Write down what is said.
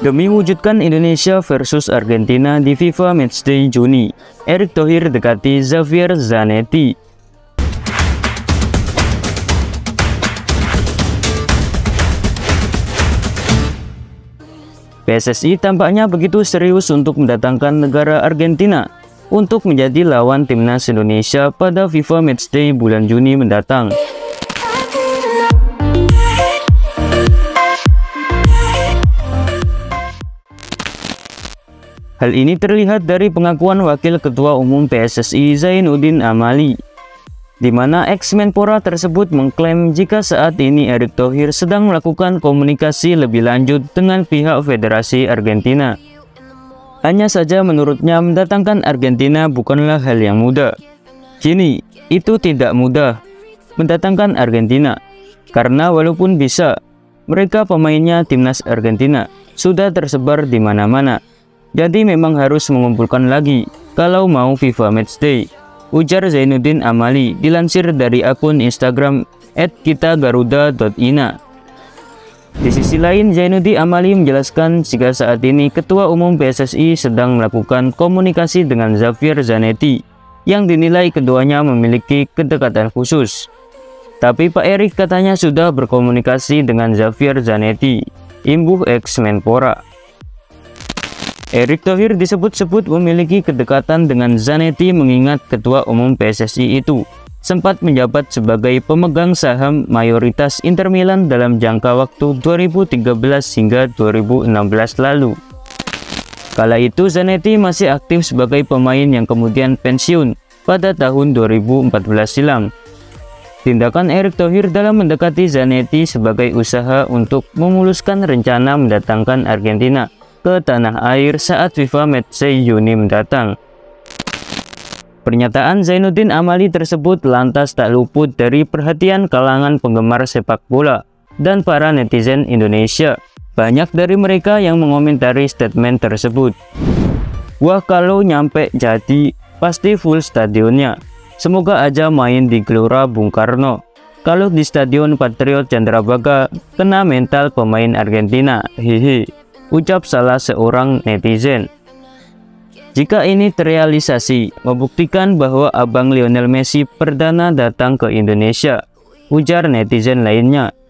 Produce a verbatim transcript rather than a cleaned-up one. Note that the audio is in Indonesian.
Demi wujudkan Indonesia versus Argentina di FIFA Matchday Juni, Erick Thohir dekati Javier Zanetti. P S S I tampaknya begitu serius untuk mendatangkan negara Argentina untuk menjadi lawan timnas Indonesia pada FIFA Matchday bulan Juni mendatang. Hal ini terlihat dari pengakuan Wakil Ketua Umum P S S I Zainuddin Amali, di mana ex-Menpora tersebut mengklaim jika saat ini Erick Thohir sedang melakukan komunikasi lebih lanjut dengan pihak Federasi Argentina. Hanya saja menurutnya mendatangkan Argentina bukanlah hal yang mudah. Kini, itu tidak mudah mendatangkan Argentina, karena walaupun bisa, mereka pemainnya timnas Argentina sudah tersebar di mana-mana. Jadi memang harus mengumpulkan lagi kalau mau FIFA Matchday, ujar Zainuddin Amali dilansir dari akun Instagram et kita garuda dot i n a. Di sisi lain, Zainuddin Amali menjelaskan jika saat ini Ketua Umum P S S I sedang melakukan komunikasi dengan Javier Zanetti yang dinilai keduanya memiliki kedekatan khusus. Tapi Pak Erick katanya sudah berkomunikasi dengan Javier Zanetti, imbuh ex-Menpora. Erick Thohir disebut-sebut memiliki kedekatan dengan Zanetti mengingat Ketua Umum P S S I itu sempat menjabat sebagai pemegang saham mayoritas Inter Milan dalam jangka waktu dua ribu tiga belas hingga dua ribu enam belas lalu. Kala itu Zanetti masih aktif sebagai pemain yang kemudian pensiun pada tahun dua ribu empat belas silam. Tindakan Erick Thohir dalam mendekati Zanetti sebagai usaha untuk memuluskan rencana mendatangkan Argentina ke tanah air saat FIFA Matchday Juni mendatang. Pernyataan Zainuddin Amali tersebut lantas tak luput dari perhatian kalangan penggemar sepak bola dan para netizen Indonesia. Banyak dari mereka yang mengomentari statement tersebut. Wah, kalau nyampe jadi pasti full stadionnya. Semoga aja main di Gelora Bung Karno. Kalau di Stadion Patriot Candrabaga kena mental pemain Argentina, hehe, ucap salah seorang netizen. Jika ini terrealisasi, membuktikan bahwa abang Lionel Messi perdana datang ke Indonesia, ujar netizen lainnya.